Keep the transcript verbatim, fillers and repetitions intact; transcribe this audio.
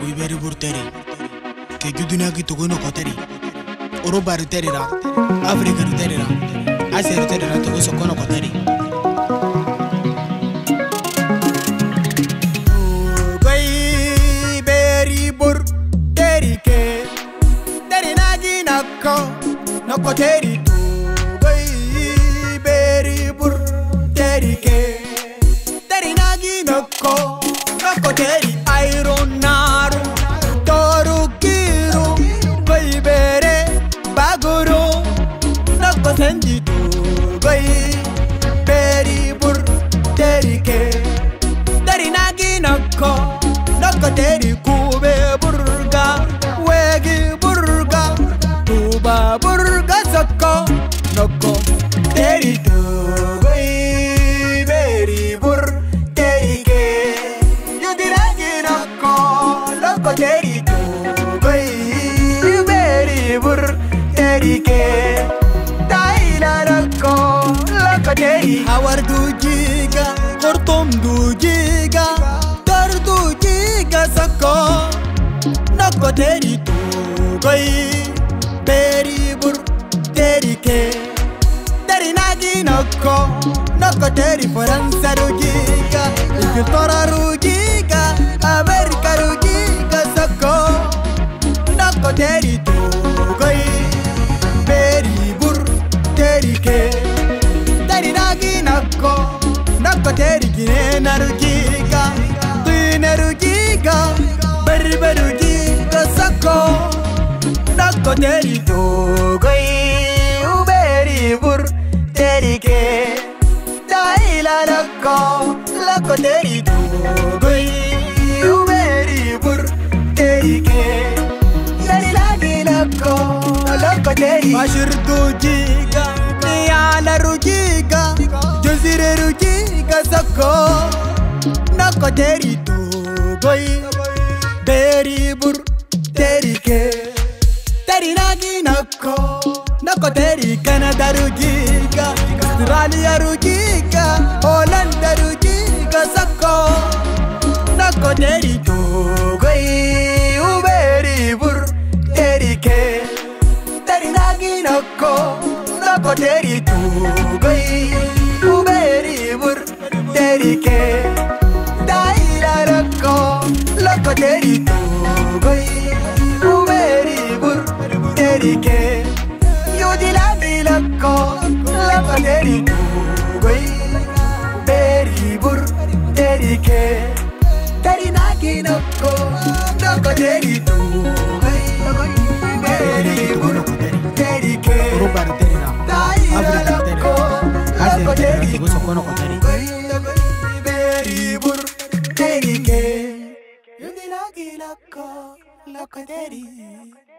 we very burteri ke guduna ki to gono koteri Europa ruteri ra Africa ruteri ra Asia ruteri ra to so kono koteri Goi very burteri ke teri nagi nakko no koteri tu goi very burteri ke teri nagi nakko no koteri Iron naru toru kiru goi bere baguru nakko senji tu goi beri burteri ke teri nagi nakko nakko teri kube burga wegi burga tuba burga sakko nakko teri tu goi beri burteri ke yudiragi nakko nakko teri tu goi beri burteri ke taila nakko nakko teri hawar du jiga kortom du jiga dar du jiga sakko nakko teri tu goi beri burteri ke teri nagi nakko nakko teri Faransa du jiga Inghilterra du jiga America du jiga sakko nakko teri tu goi beri burteri ke teri nagi nakko nakko teri Guinea du jiga Guinea du jiga Berber du jiga sakko nakko teri tu goi beri burteri ke taila nakko nakko teri tu goi beri burteri ke yari lagi nakko nakko teri Ashir du jiga Niala du jiga Jazire du jiga sakko nakko teri tu goi beri burteri ke teri nagi nakko nakko teri Canada du jiga Australia du jiga Holland du jiga sakko nakko teri tu goi beri burteri ke teri nagi nakko nakko teri tu goi beri burteri ke taila nakko nakko teri tu goi beri burteri ke yudilagi nakko nakko teri tu goi beri burteri ke teri nagi nakko nakko teri tu goi beri burteri ke Europa ruteri ra Africa ruteri ra Asia ruteri ra to so kono koteri beri burteri ke yudilagi nakko nakko teri